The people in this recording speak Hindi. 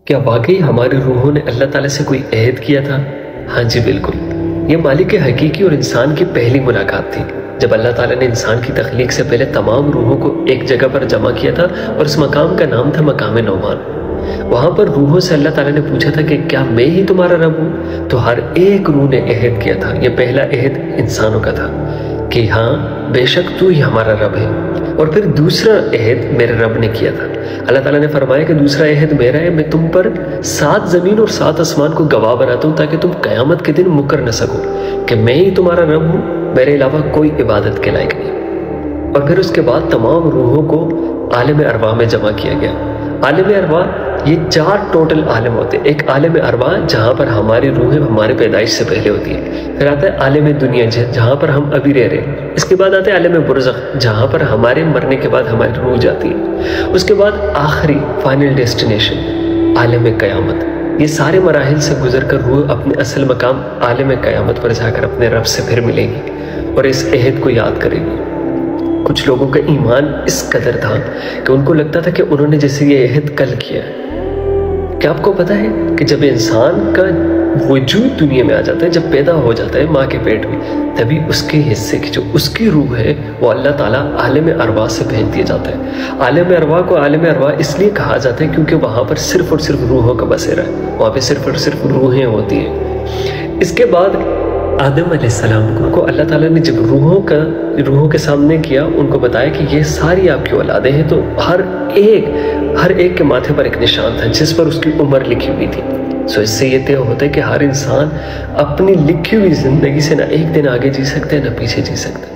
क्या वाकई हमारी रूहों ने अल्लाह ताला से कोई अहद किया था? हाँ जी बिल्कुल। ये मालिक हकीकी और इंसान की पहली मुलाकात थी, जब अल्लाह ताला ने इंसान की तख्लीक से पहले तमाम रूहों को एक जगह पर जमा किया था और उस मकाम का नाम था मकाम नौमान। वहाँ पर रूहों से अल्लाह ताला ने पूछा था कि क्या मैं ही तुम्हारा रब हूँ? तो हर एक रूह ने अहद किया था। यह पहला अहद इंसानों का था कि हाँ बेशक तू ही हमारा रब है। और फिर दूसरा अहद मेरे रब ने किया था। अल्लाह ताला ने फरमाया कि दूसरा अहद मेरा है, मैं तुम पर 7 ज़मीन और 7 आसमान को गवाह बनाता हूँ ताकि तुम क़यामत के दिन मुकर न सको कि मैं ही तुम्हारा रब हूँ, मेरे अलावा कोई इबादत के लायक नहीं। और फिर उसके बाद तमाम रूहों को आलम अरवा में जमा किया गया। आलम अरवा ये 4 टोटल आलम होते हैं। एक आलम अरवा जहाँ पर हमारी रूहें हमारे पैदाइश से पहले होती है, फिर आता है आलम दुनिया जहाँ पर हम अभी रह रहे हैं, इसके बाद आता है आलम बुरज़ख जहाँ पर हमारे मरने के बाद हमारी रूह जाती है, उसके बाद आखिरी फाइनल डेस्टिनेशन आलम क़यामत। ये सारे मराहिल से गुजर कर रूह अपने असल मकाम आलम क़यामत पर जाकर अपने रब से फिर मिलेगी और इस अहद को याद करेगी। कुछ लोगों का ईमान इस कदर था कि उनको लगता था कि उन्होंने जैसे ये अहद कल किया है। क्या आपको पता है कि जब इंसान का वजूद दुनिया में आ जाता है, जब पैदा हो जाता है माँ के पेट में, तभी उसके हिस्से की जो उसकी रूह है वो अल्लाह ताला आलम अरवा से भेज दिया जाता है। आलम अरवा को आलम अरवा इसलिए कहा जाता है क्योंकि वहाँ पर सिर्फ और सिर्फ रूहों का बसेरा है, वहाँ पे सिर्फ और सिर्फ रूहें होती हैं। इसके बाद आदम अलैहिस्सलाम को अल्लाह ताला ने जब रूहों के सामने किया, उनको बताया कि ये सारी आपकी औलादें हैं, तो हर एक के माथे पर एक निशान था जिस पर उसकी उम्र लिखी हुई थी। सो इससे ये तय होता है कि हर इंसान अपनी लिखी हुई जिंदगी से ना एक दिन आगे जी सकता है ना पीछे जी सकता है।